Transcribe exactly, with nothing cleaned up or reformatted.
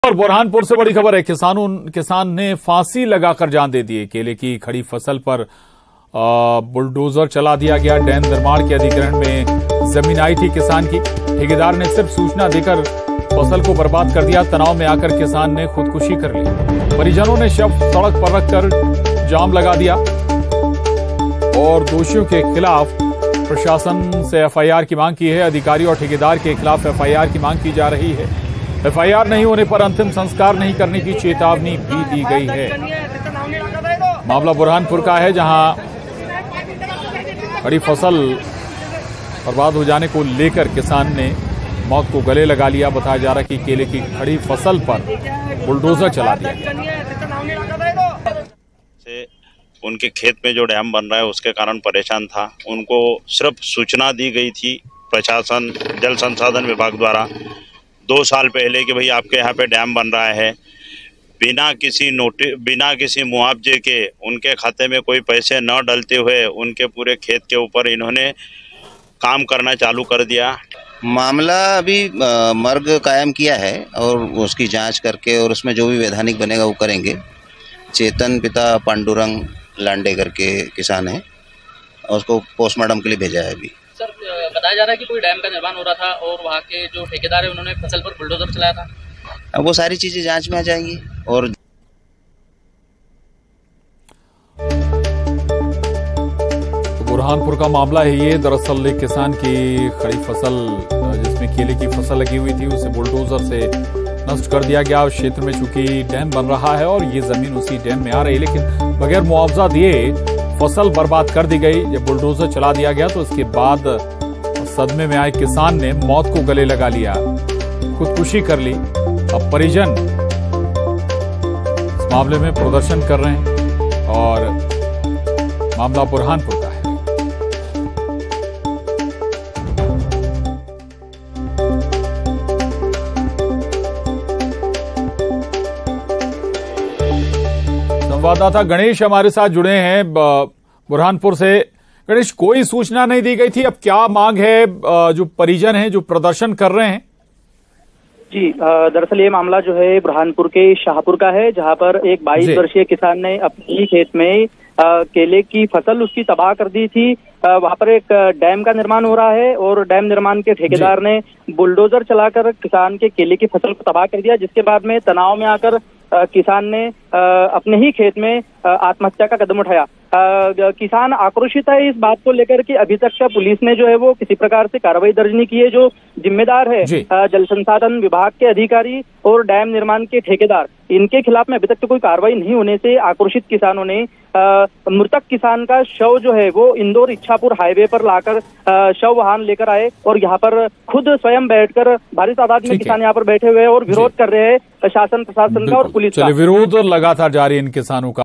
और बुरहानपुर से बड़ी खबर है। किसानों किसान ने फांसी लगाकर जान दे दी। केले की खड़ी फसल पर बुलडोजर चला दिया गया। डैम निर्माण के अधिग्रहण में जमीन आई थी किसान की। ठेकेदार ने सिर्फ सूचना देकर फसल को बर्बाद कर दिया। तनाव में आकर किसान ने खुदकुशी कर ली। परिजनों ने शव सड़क पर रखकर जाम लगा दिया और दोषियों के खिलाफ प्रशासन से एफ आई आर की मांग की है। अधिकारी और ठेकेदार के खिलाफ एफ आई आर की मांग की जा रही है। एफ आई आर नहीं होने पर अंतिम संस्कार नहीं करने की चेतावनी भी दी गई है। मामला बुरहानपुर का है, जहां बड़ी फसल बर्बाद हो जाने को लेकर किसान ने मौत को गले लगा लिया। बताया जा रहा है कि केले की खड़ी फसल पर बुलडोजर चला दिया गया। उनके खेत में जो डैम बन रहा है उसके कारण परेशान था। उनको सिर्फ सूचना दी गई थी प्रशासन जल संसाधन विभाग द्वारा दो साल पहले कि भाई आपके यहाँ पे डैम बन रहा है। बिना किसी नोटिस बिना किसी मुआवजे के उनके खाते में कोई पैसे न डलते हुए उनके पूरे खेत के ऊपर इन्होंने काम करना चालू कर दिया। मामला अभी आ, मर्ग कायम किया है और उसकी जांच करके और उसमें जो भी वैधानिक बनेगा वो करेंगे। चेतन पिता पांडुरंग लांडेकर के किसान है और उसको पोस्टमार्टम के लिए भेजा है। अभी सर बताया जा रहा है कि कोई डैम का निर्माण हो रहा था और वहाँ के जो ठेकेदार है उन्होंने फसल पर बुलडोजर चलाया था। अब वो सारी चीजें जांच में आ जाएंगी। और बुरहानपुर का मामला है ये। दरअसल एक किसान की खड़ी फसल जिसमें केले की फसल लगी हुई थी उसे बुलडोजर से नष्ट कर दिया गया। क्षेत्र में चूंकि डैम बन रहा है और ये जमीन उसी डैम में आ रही है, लेकिन बगैर मुआवजा दिए फसल बर्बाद कर दी गई। जब बुलडोजर चला दिया गया तो इसके बाद सदमे में आए किसान ने मौत को गले लगा लिया, खुदकुशी कर ली। अब परिजन इस मामले में प्रदर्शन कर रहे हैं और मामला बुरहानपुर का है। संवाददाता गणेश हमारे साथ जुड़े हैं बुरहानपुर से। गणेश, कोई सूचना नहीं दी गई थी, अब क्या मांग है जो परिजन हैं जो प्रदर्शन कर रहे हैं? जी, दरअसल ये मामला जो है बुरहानपुर के शाहपुर का है, जहां पर एक बाईस वर्षीय किसान ने अपने ही खेत में आ, केले की फसल उसकी तबाह कर दी थी। वहां पर एक डैम का निर्माण हो रहा है और डैम निर्माण के ठेकेदार ने बुलडोजर चलाकर किसान के केले की फसल को तबाह कर दिया, जिसके बाद में तनाव में आकर आ, किसान ने आ, अपने ही खेत में आत्महत्या का कदम उठाया। आ, किसान आक्रोशित है इस बात को लेकर कि अभी तक पुलिस ने जो है वो किसी प्रकार से कार्रवाई दर्ज नहीं की है। जो जिम्मेदार है आ, जल संसाधन विभाग के अधिकारी और डैम निर्माण के ठेकेदार, इनके खिलाफ में अभी तक तो कोई कार्रवाई नहीं होने से आक्रोशित किसानों ने मृतक किसान का शव जो है वो इंदौर इच्छापुर हाईवे पर लाकर शव वाहन लेकर आए और यहाँ पर खुद स्वयं बैठकर भारी तादाद में किसान यहाँ पर बैठे हुए हैं और विरोध कर रहे हैं शासन प्रशासन का और पुलिस का। विरोध लगातार जारी इन किसानों का।